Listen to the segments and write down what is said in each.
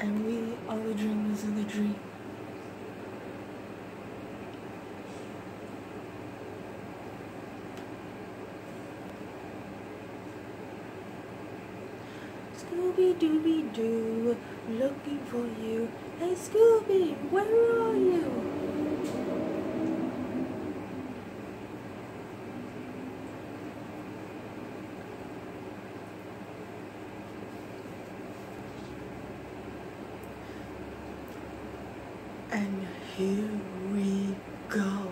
and we are the dreamers of the dream. Scooby-Dooby-Doo, looking for you. Hey Scooby, where are you? And here we go.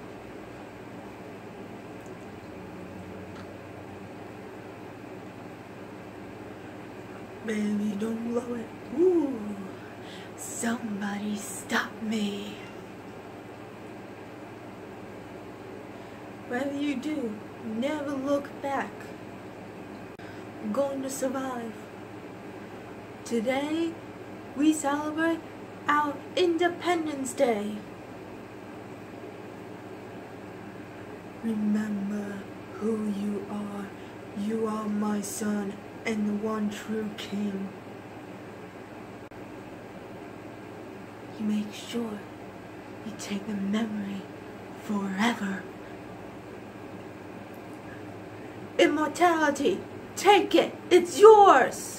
Baby, don't blow it. Ooh, somebody stop me. Whatever you do, never look back. I'm going to survive. Today, we celebrate our Independence Day. Remember who you are. You are my son and the one true king. You make sure you take the memory forever. Immortality, take it, it's yours.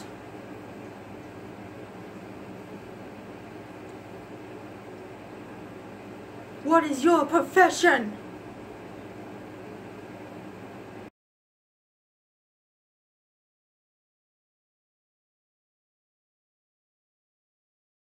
What is your profession?